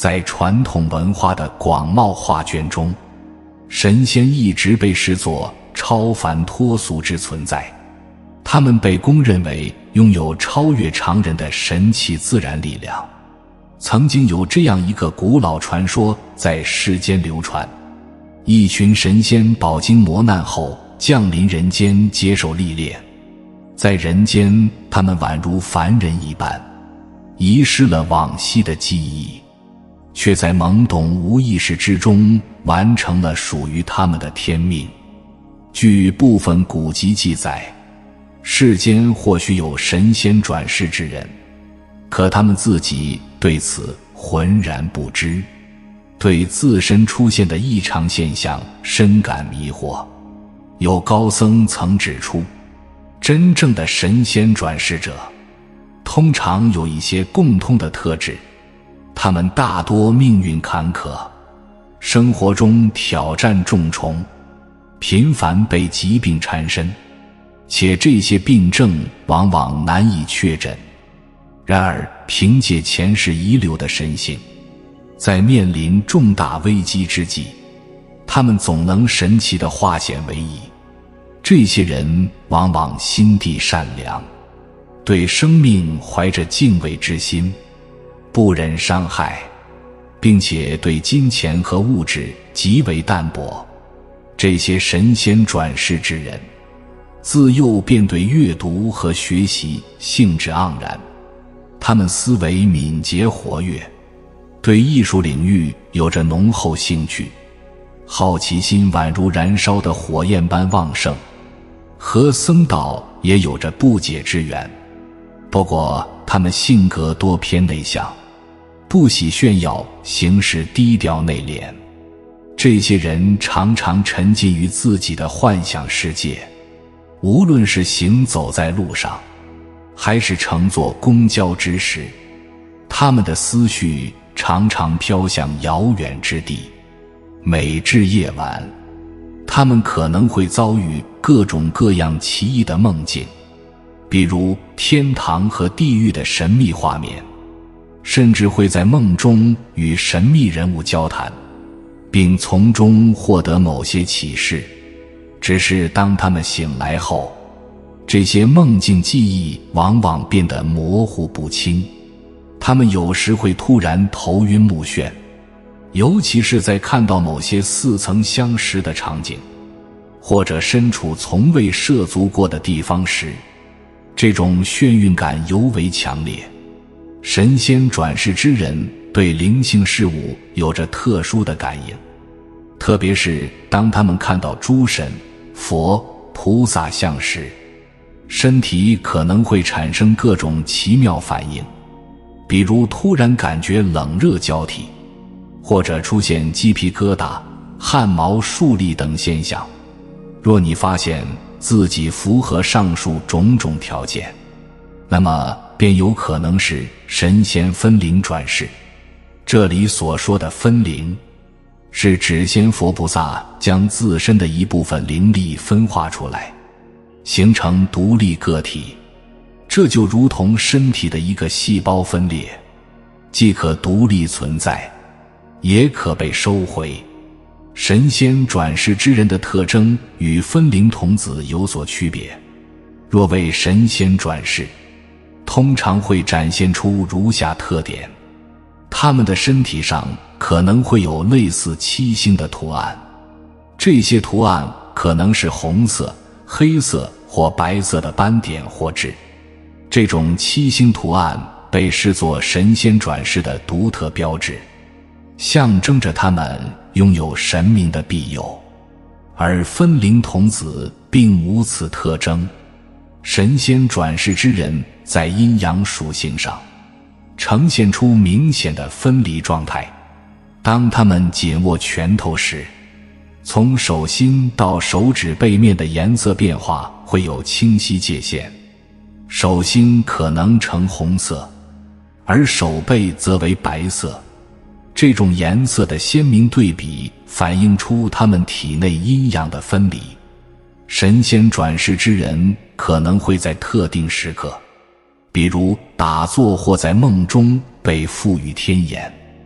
在传统文化的广袤画卷中，神仙一直被视作超凡脱俗之存在，他们被公认为拥有超越常人的神奇自然力量。曾经有这样一个古老传说在世间流传，一群神仙饱经磨难后降临人间接受历练，在人间他们宛如凡人一般，遗失了往昔的记忆，却在懵懂无意识之中完成了属于他们的天命。据部分古籍记载，世间或许有神仙转世之人，可他们自己对此浑然不知，对自身出现的异常现象深感迷惑。有高僧曾指出，真正的神仙转世者通常有一些共通的特质，他们大多命运坎坷，生活中挑战重重，频繁被疾病缠身，且这些病症往往难以确诊。然而凭借前世遗留的神性，在面临重大危机之际，他们总能神奇地化险为夷。这些人往往心地善良，对生命怀着敬畏之心，不忍伤害，并且对金钱和物质极为淡薄。这些神仙转世之人，自幼便对阅读和学习兴致盎然，他们思维敏捷活跃，对艺术领域有着浓厚兴趣，好奇心宛如燃烧的火焰般旺盛，和僧道也有着不解之缘。不过他们性格多偏内向，不喜炫耀，行事低调内敛。这些人常常沉浸于自己的幻想世界，无论是行走在路上，还是乘坐公交之时，他们的思绪常常飘向遥远之地。每至夜晚，他们可能会遭遇各种各样奇异的梦境，比如天堂和地狱的神秘画面，甚至会在梦中与神秘人物交谈，并从中获得某些启示。只是当他们醒来后，这些梦境记忆往往变得模糊不清，他们有时会突然头晕目眩，尤其是在看到某些似曾相识的场景，或者身处从未涉足过的地方时，这种眩晕感尤为强烈。神仙转世之人对灵性事物有着特殊的感应，特别是当他们看到诸神、佛、菩萨像时，身体可能会产生各种奇妙反应，比如突然感觉冷热交替，或者出现鸡皮疙瘩、汗毛竖立等现象。若你发现自己符合上述种种条件，那么便有可能是神仙分灵转世。这里所说的分灵，是指仙佛菩萨将自身的一部分灵力分化出来，形成独立个体。这就如同身体的一个细胞分裂，既可独立存在，也可被收回。神仙转世之人的特征与分灵童子有所区别。若为神仙转世，通常会展现出如下特点：他们的身体上可能会有类似七星的图案，这些图案可能是红色、黑色或白色的斑点或痣。这种七星图案被视作神仙转世的独特标志，象征着他们拥有神明的庇佑。而分灵童子并无此特征。神仙转世之人在阴阳属性上呈现出明显的分离状态。当他们紧握拳头时，从手心到手指背面的颜色变化会有清晰界限，手心可能呈红色，而手背则为白色。这种颜色的鲜明对比反映出他们体内阴阳的分离。神仙转世之人可能会在特定时刻，比如打坐或在梦中被赋予天眼，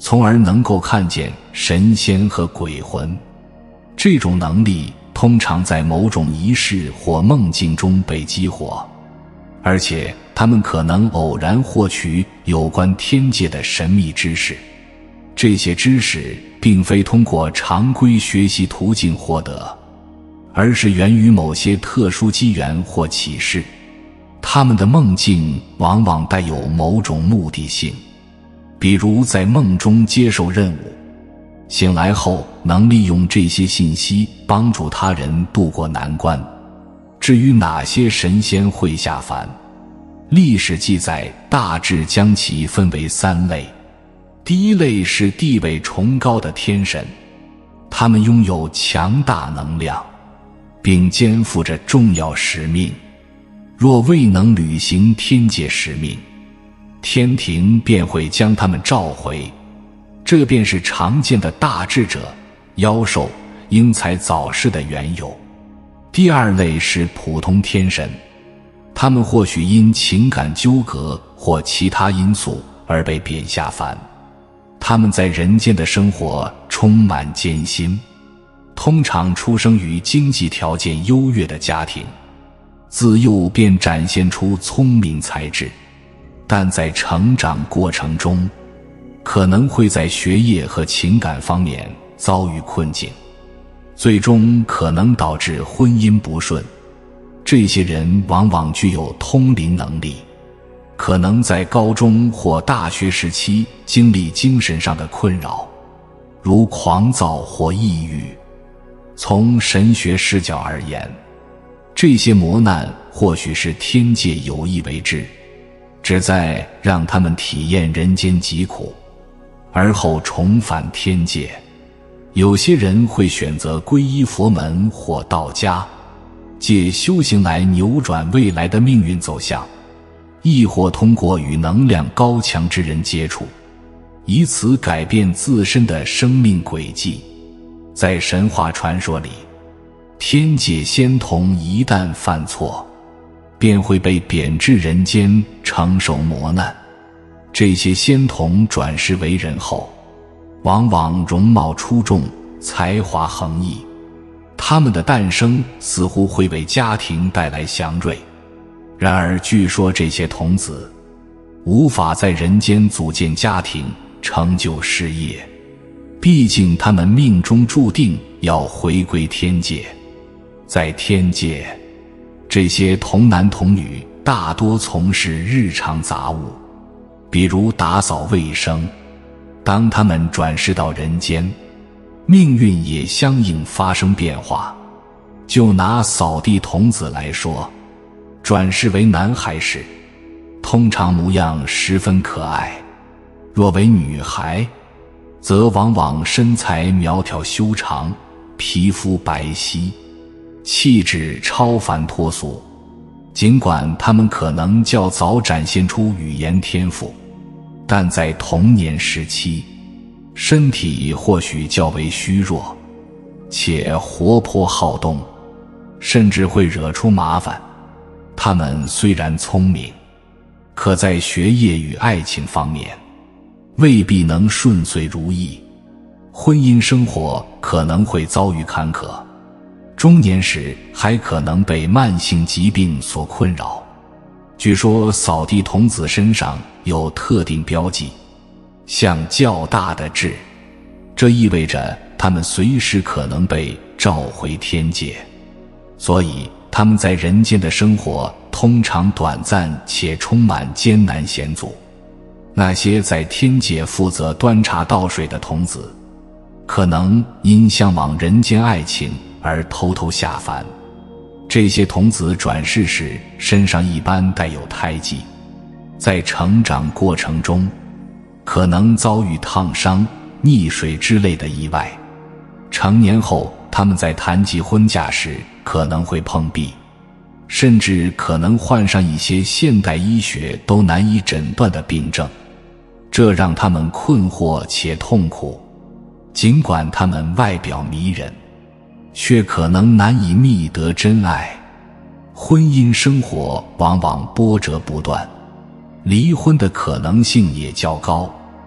从而能够看见神仙和鬼魂。这种能力通常在某种仪式或梦境中被激活，而且他们可能偶然获取有关天界的神秘知识。这些知识并非通过常规学习途径获得，而是源于某些特殊机缘或启示。他们的梦境往往带有某种目的性，比如在梦中接受任务，醒来后能利用这些信息帮助他人渡过难关。至于哪些神仙会下凡，历史记载大致将其分为3类。第一类是地位崇高的天神，他们拥有强大能量，并肩负着重要使命。若未能履行天界使命，天庭便会将他们召回，这便是常见的大智者、妖兽、英才早逝的缘由。第二类是普通天神，他们或许因情感纠葛或其他因素而被贬下凡，他们在人间的生活充满艰辛，通常出生于经济条件优越的家庭，自幼便展现出聪明才智，但在成长过程中可能会在学业和情感方面遭遇困境，最终可能导致婚姻不顺。这些人往往具有通灵能力，可能在高中或大学时期经历精神上的困扰，如狂躁或抑郁。从神学视角而言，这些磨难或许是天界有意为之，旨在让他们体验人间疾苦，而后重返天界。有些人会选择皈依佛门或道家，借修行来扭转未来的命运走向，亦或通过与能量高强之人接触，以此改变自身的生命轨迹。在神话传说里，天界仙童一旦犯错，便会被贬至人间承受磨难。这些仙童转世为人后，往往容貌出众，才华横溢，他们的诞生似乎会为家庭带来祥瑞。然而据说这些童子无法在人间组建家庭，成就事业，毕竟他们命中注定要回归天界。在天界，这些童男童女大多从事日常杂务，比如打扫卫生。当他们转世到人间，命运也相应发生变化。就拿扫地童子来说，转世为男孩时，通常模样十分可爱；若为女孩，则往往身材苗条修长，皮肤白皙，气质超凡脱俗。尽管他们可能较早展现出语言天赋，但在童年时期，身体或许较为虚弱，且活泼好动，甚至会惹出麻烦。他们虽然聪明，可在学业与爱情方面未必能顺遂如意，婚姻生活可能会遭遇坎坷，中年时还可能被慢性疾病所困扰。据说扫地童子身上有特定标记，像较大的痣，这意味着他们随时可能被召回天界，所以他们在人间的生活通常短暂且充满艰难险阻。那些在天界负责端茶倒水的童子，可能因向往人间爱情而偷偷下凡。这些童子转世时身上一般带有胎记，在成长过程中可能遭遇烫伤、溺水之类的意外。成年后，他们在谈及婚嫁时可能会碰壁，甚至可能患上一些现代医学都难以诊断的病症，这让他们困惑且痛苦。尽管他们外表迷人，却可能难以觅得真爱。婚姻生活往往波折不断，离婚的可能性也较高。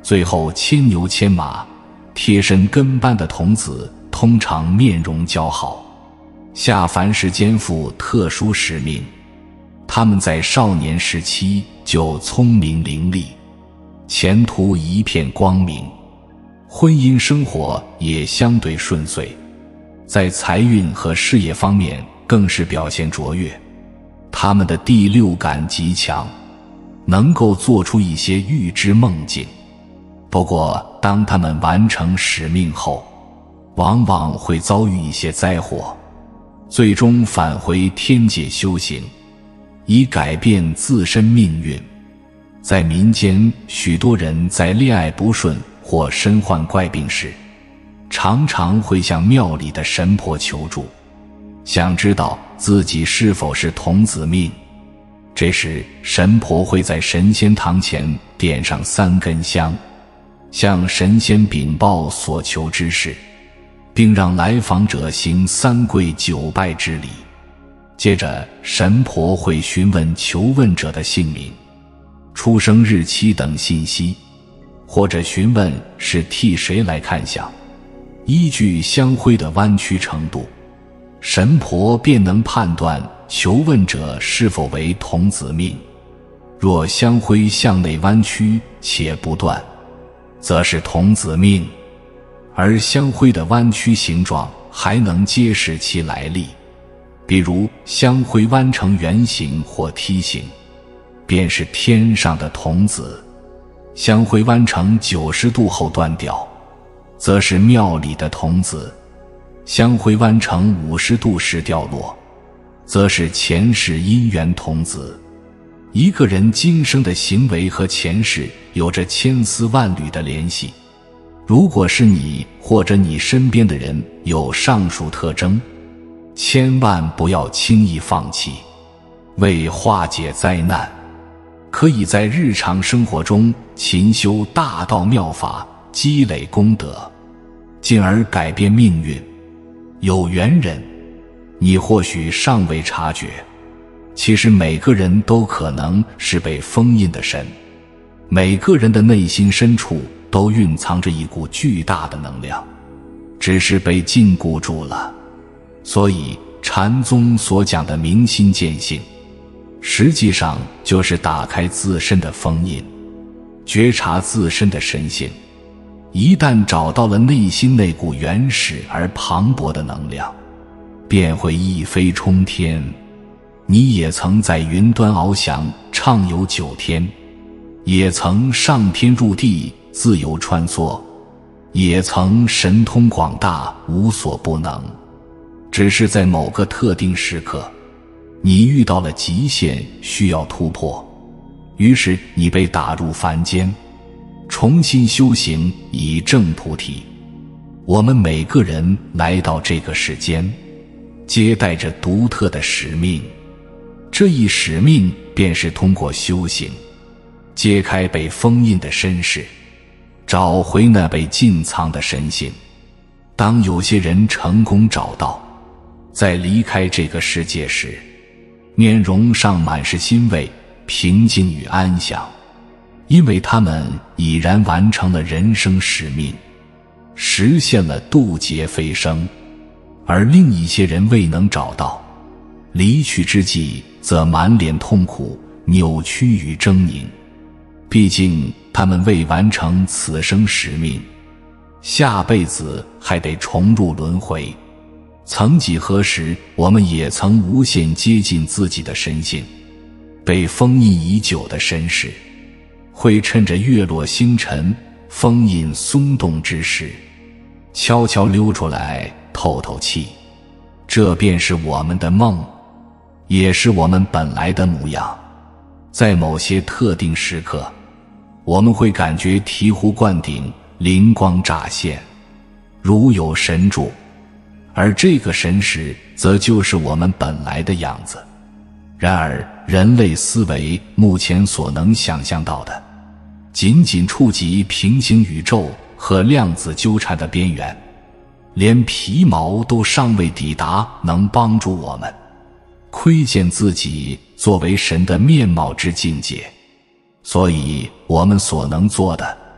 最后牵牛牵马，贴身跟班的童子通常面容姣好，下凡时肩负特殊使命。他们在少年时期就聪明伶俐，前途一片光明，婚姻生活也相对顺遂，在财运和事业方面更是表现卓越。他们的第六感极强，能够做出一些预知梦境。不过当他们完成使命后，往往会遭遇一些灾祸，最终返回天界修行，以改变自身命运。在民间，许多人在恋爱不顺或身患怪病时，常常会向庙里的神婆求助，想知道自己是否是童子命。这时神婆会在神仙堂前点上3根香，向神仙禀报所求之事，并让来访者行3跪9拜之礼。接着神婆会询问求问者的姓名、出生日期等信息，或者询问是替谁来看相。依据香灰的弯曲程度，神婆便能判断求问者是否为童子命。若香灰向内弯曲且不断，则是童子命，而香灰的弯曲形状还能揭示其来历。比如香灰弯成圆形或梯形，便是天上的童子；香灰弯成90度后断掉，则是庙里的童子；香灰弯成50度时掉落，则是前世姻缘童子。一个人今生的行为和前世有着千丝万缕的联系。如果是你或者你身边的人有上述特征，千万不要轻易放弃。为化解灾难，可以在日常生活中勤修大道妙法，积累功德，进而改变命运。有缘人，你或许尚未察觉，其实每个人都可能是被封印的神。每个人的内心深处都蕴藏着一股巨大的能量，只是被禁锢住了。所以禅宗所讲的明心见性，实际上就是打开自身的封印，觉察自身的神性。一旦找到了内心那股原始而磅礴的能量，便会一飞冲天。你也曾在云端翱翔，畅游9天，也曾上天入地，自由穿梭，也曾神通广大，无所不能。只是在某个特定时刻，你遇到了极限，需要突破，于是你被打入凡间，重新修行，以证菩提。我们每个人来到这个世间，皆带着独特的使命，这一使命便是通过修行，揭开被封印的身世，找回那被禁藏的神性。当有些人成功找到，在离开这个世界时，面容上满是欣慰、平静与安详，因为他们已然完成了人生使命，实现了渡劫飞升。而另一些人未能找到，离去之际则满脸痛苦、扭曲与狰狞。毕竟他们未完成此生使命，下辈子还得重入轮回。曾几何时，我们也曾无限接近自己的神性。被封印已久的身世，会趁着月落星辰、封印松动之时，悄悄溜出来透透气。这便是我们的梦，也是我们本来的模样。在某些特定时刻，我们会感觉醍醐灌顶，灵光乍现，如有神助。而这个神识则就是我们本来的样子。然而人类思维目前所能想象到的，仅仅触及平行宇宙和量子纠缠的边缘，连皮毛都尚未抵达能帮助我们窥见自己作为神的面貌之境界。所以我们所能做的，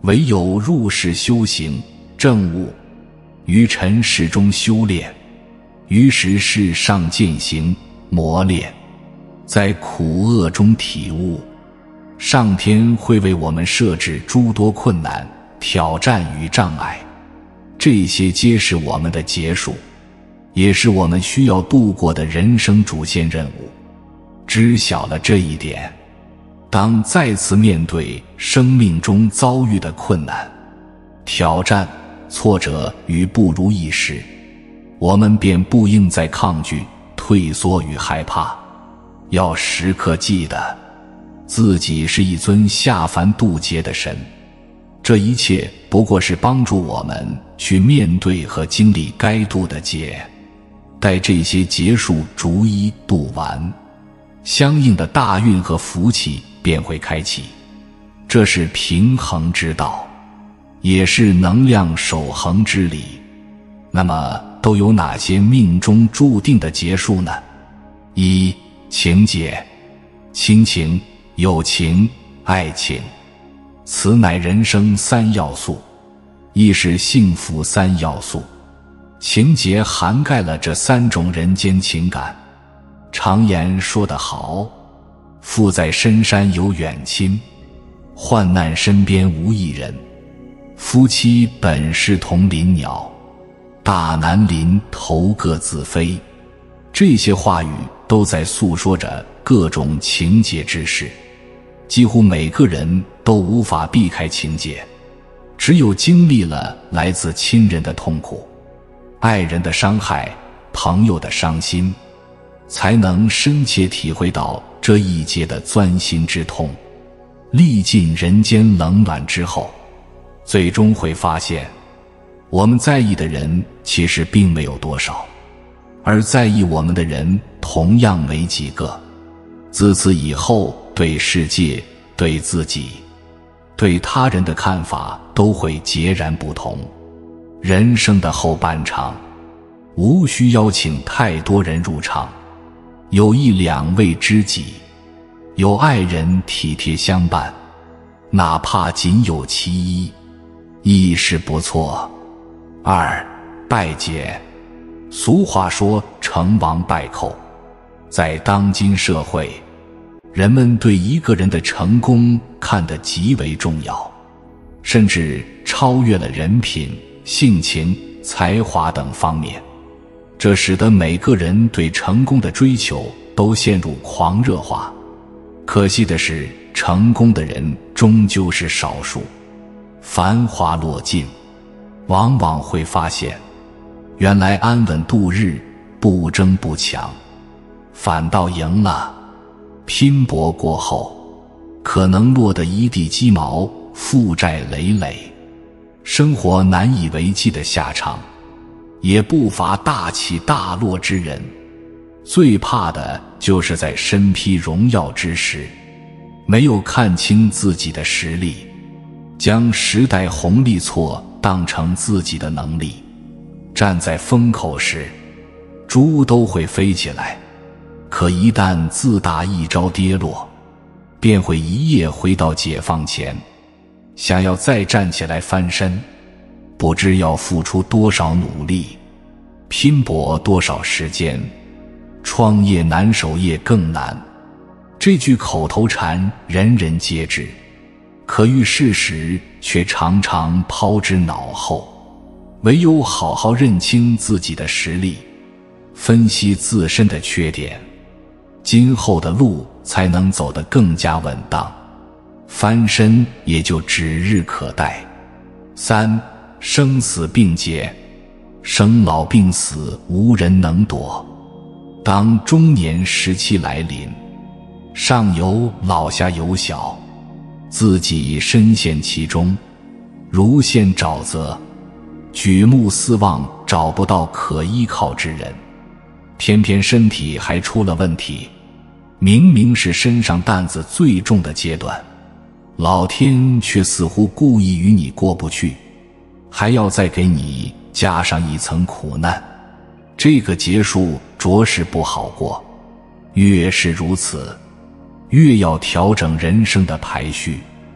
唯有入世修行证悟，于尘世中修炼，于时世上践行磨练，在苦厄中体悟，上天会为我们设置诸多困难、挑战与障碍，这些皆是我们的劫数，也是我们需要度过的人生主线任务。知晓了这一点，当再次面对生命中遭遇的困难、挑战、挫折与不如意时，我们便不应再抗拒、退缩与害怕，要时刻记得自己是一尊下凡渡劫的神，这一切不过是帮助我们去面对和经历该渡的劫，待这些劫数逐一渡完，相应的大运和福气便会开启。这是平衡之道，也是能量守恒之理。那么都有哪些命中注定的劫数呢？一、情劫，亲情、友情、爱情，此乃人生三要素，亦是幸福三要素。情劫涵盖了这三种人间情感。常言说得好，富在深山有远亲，患难身边无一人，夫妻本是同林鸟，大难临头各自飞。这些话语都在诉说着各种情劫之事，几乎每个人都无法避开情劫，只有经历了来自亲人的痛苦、爱人的伤害、朋友的伤心，才能深切体会到这一劫的钻心之痛。历尽人间冷暖之后，最终会发现，我们在意的人其实并没有多少，而在意我们的人同样没几个。自此以后，对世界、对自己、对他人的看法都会截然不同。人生的后半场，无需邀请太多人入场，有一两位知己，有爱人体贴相伴，哪怕仅有其一，亦是不错。二、拜劫。俗话说成王败寇，在当今社会，人们对一个人的成功看得极为重要，甚至超越了人品、性情、才华等方面，这使得每个人对成功的追求都陷入狂热化。可惜的是，成功的人终究是少数。繁华落尽，往往会发现，原来安稳度日、不争不抢，反倒赢了。拼搏过后，可能落得一地鸡毛，负债累累，生活难以为继的下场。也不乏大起大落之人，最怕的就是在身披荣耀之时，没有看清自己的实力，将时代红利错当成自己的能力，站在风口时，猪都会飞起来，可一旦自打一招跌落，便会一夜回到解放前。想要再站起来翻身，不知要付出多少努力，拼搏多少时间。创业难，守业更难。这句口头禅人人皆知，可遇事实却常常抛之脑后。唯有好好认清自己的实力，分析自身的缺点，今后的路才能走得更加稳当，翻身也就指日可待。三、生死并劫。生老病死无人能躲，当中年时期来临，上有老下有小，自己深陷其中，如陷沼泽，举目四望找不到可依靠之人，偏偏身体还出了问题。明明是身上担子最重的阶段，老天却似乎故意与你过不去，还要再给你加上一层苦难。这个劫数着实不好过，越是如此，越要调整人生的排序，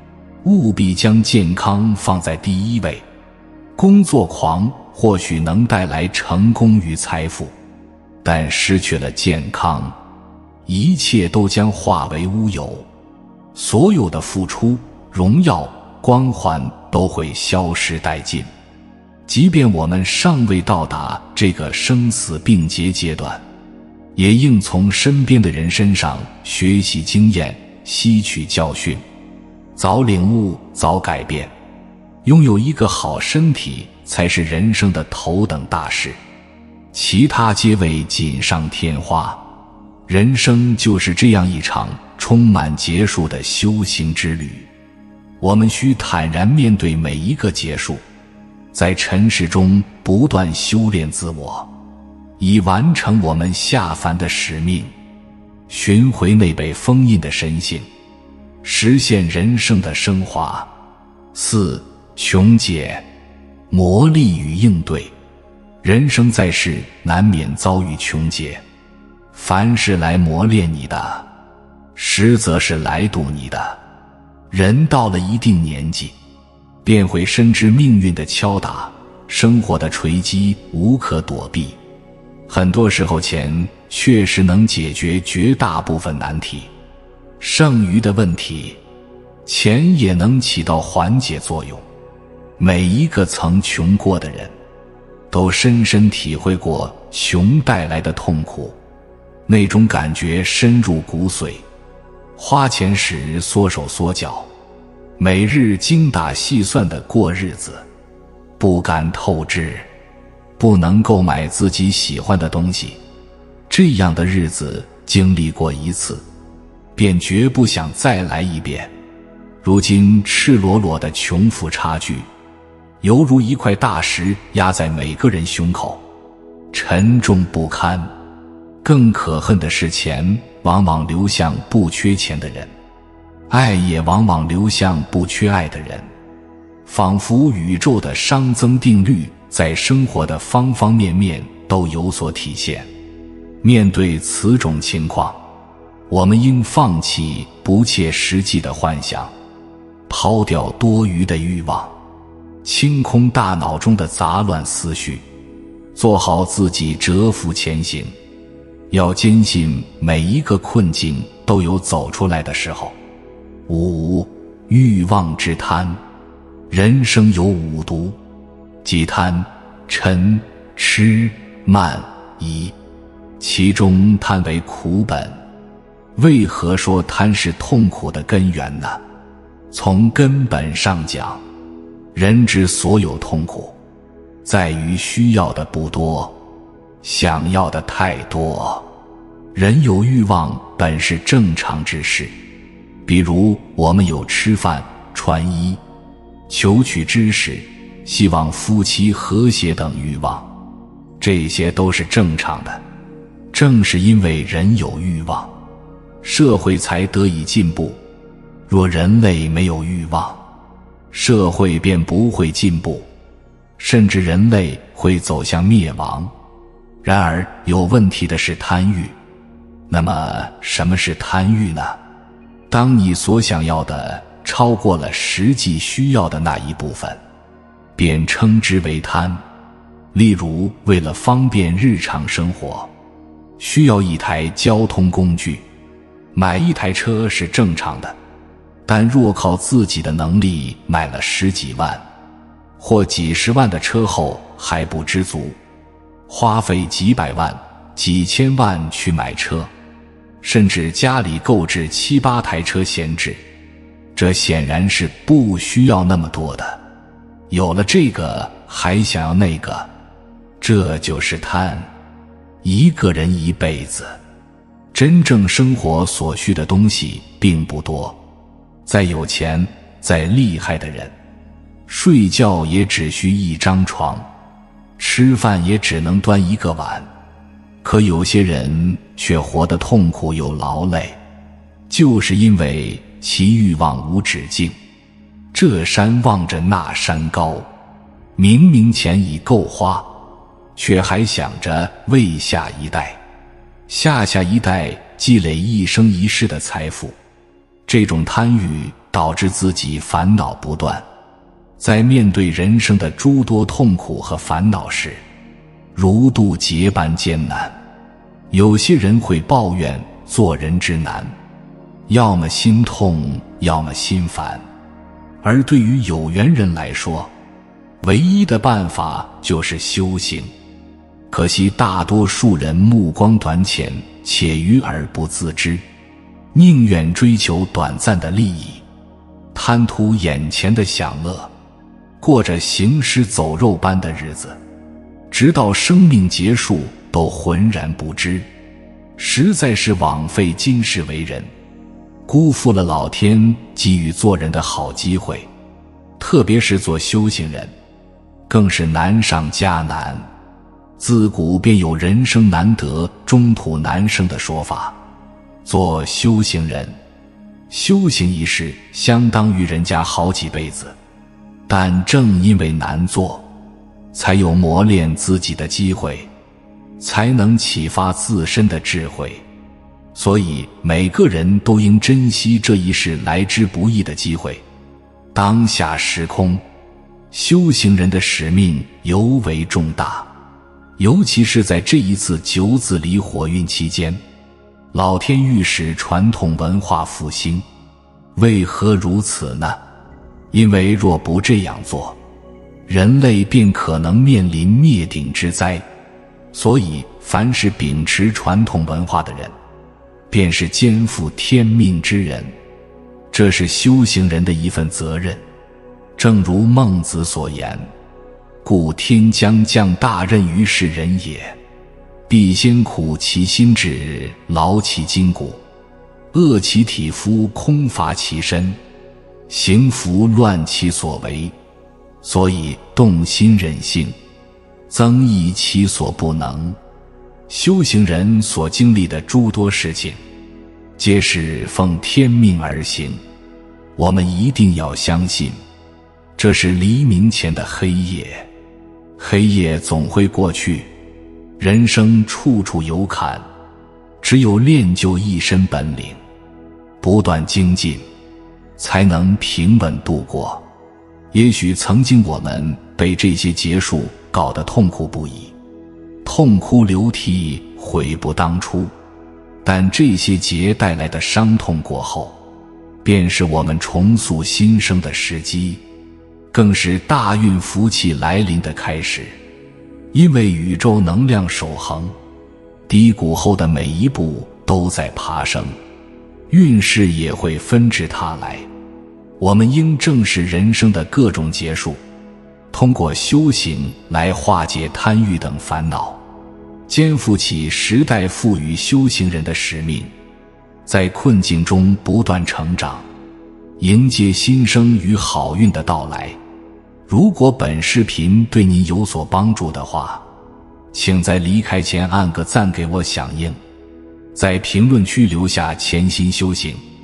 务必将健康放在第一位。工作狂或许能带来成功与财富，但失去了健康，一切都将化为乌有。所有的付出、荣耀、光环都会消失殆尽。即便我们尚未到达这个生死并劫阶段，也应从身边的人身上学习经验，吸取教训，早领悟，早改变。拥有一个好身体才是人生的头等大事，其他皆为锦上添花。人生就是这样一场充满结束的修行之旅，我们需坦然面对每一个结束，在尘世中不断修炼自我，以完成我们下凡的使命，寻回那被封印的神性，实现人生的升华。4. 穷解，磨砺与应对。人生在世，难免遭遇穷劫，凡是来磨练你的，实则是来渡你的。人到了一定年纪，便会深知命运的敲打，生活的锤击无可躲避。很多时候，钱确实能解决绝大部分难题，剩余的问题，钱也能起到缓解作用。每一个曾穷过的人，都深深体会过穷带来的痛苦，那种感觉深入骨髓。花钱时缩手缩脚，每日精打细算地过日子，不敢透支，不能购买自己喜欢的东西，这样的日子经历过一次，便绝不想再来一遍。如今赤裸裸的穷富差距，犹如一块大石压在每个人胸口，沉重不堪。更可恨的是，钱往往流向不缺钱的人，爱也往往流向不缺爱的人，仿佛宇宙的熵增定律在生活的方方面面都有所体现。面对此种情况，我们应放弃不切实际的幻想，抛掉多余的欲望，清空大脑中的杂乱思绪，做好自己，蛰伏前行。要坚信每一个困境都有走出来的时候。5. 欲望之贪。人生有5毒，即贪、嗔、痴、慢、疑，其中贪为苦本。为何说贪是痛苦的根源呢？从根本上讲，人之所有痛苦，在于需要的不多，想要的太多。人有欲望本是正常之事，比如我们有吃饭、穿衣、求取知识、希望夫妻和谐等欲望，这些都是正常的。正是因为人有欲望，社会才得以进步。若人类没有欲望，社会便不会进步，甚至人类会走向灭亡。然而有问题的是贪欲。那么什么是贪欲呢？当你所想要的超过了实际需要的那一部分，便称之为贪。例如，为了方便日常生活，需要一台交通工具，买一台车是正常的，但若靠自己的能力买了10几万或几十万的车后还不知足，花费几百万、几千万去买车，甚至家里购置7、8台车闲置，这显然是不需要那么多的。有了这个还想要那个，这就是贪。一个人一辈子，真正生活所需的东西并不多。再有钱、再厉害的人，睡觉也只需一张床，吃饭也只能端一个碗。可有些人却活得痛苦又劳累，就是因为其欲望无止境。这山望着那山高，明明钱已够花，却还想着为下一代、下下一代积累一生一世的财富。这种贪欲导致自己烦恼不断。在面对人生的诸多痛苦和烦恼时，如渡劫般艰难。有些人会抱怨做人之难，要么心痛，要么心烦。而对于有缘人来说，唯一的办法就是修行。可惜大多数人目光短浅，且愚而不自知，宁愿追求短暂的利益，贪图眼前的享乐，过着行尸走肉般的日子，直到生命结束都浑然不知，实在是枉费今世为人，辜负了老天给予做人的好机会。特别是做修行人，更是难上加难。自古便有人生难得，中途难生的说法。做修行人，修行一世相当于人家好几辈子，但正因为难做，才有磨练自己的机会，才能启发自身的智慧。所以每个人都应珍惜这一世来之不易的机会。当下时空，修行人的使命尤为重大，尤其是在这一次九子离火运期间，老天欲使传统文化复兴。为何如此呢？因为若不这样做，人类便可能面临灭顶之灾。所以凡是秉持传统文化的人，便是肩负天命之人，这是修行人的一份责任。正如孟子所言，故天将降大任于是人也，必先苦其心志，劳其筋骨，饿其体肤，空乏其身，行拂乱其所为。所以动心忍性，增益其所不能。修行人所经历的诸多事情，皆是奉天命而行。我们一定要相信，这是黎明前的黑夜，黑夜总会过去。人生处处有坎，只有练就一身本领，不断精进，才能平稳度过。也许曾经我们被这些劫数搞得痛苦不已，痛哭流涕，悔不当初。但这些劫带来的伤痛过后，便是我们重塑新生的时机，更是大运福气来临的开始。因为宇宙能量守恒，低谷后的每一步都在爬升，运势也会纷至沓来。我们应正视人生的各种劫数，通过修行来化解贪欲等烦恼，肩负起时代赋予修行人的使命，在困境中不断成长，迎接新生与好运的到来。如果本视频对您有所帮助的话，请在离开前按个赞给我响应，在评论区留下潜心修行。